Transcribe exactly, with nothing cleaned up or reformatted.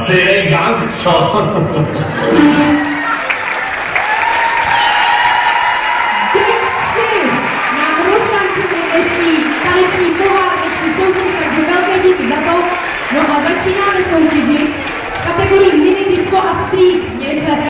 asi jiný gang, co? Gangsteři nám roztančili dnešní taneční pohár, dnešní soutěž, takže velké díky za to. No a začínáme soutěžit v kategorii mini disco a street. Měli jsme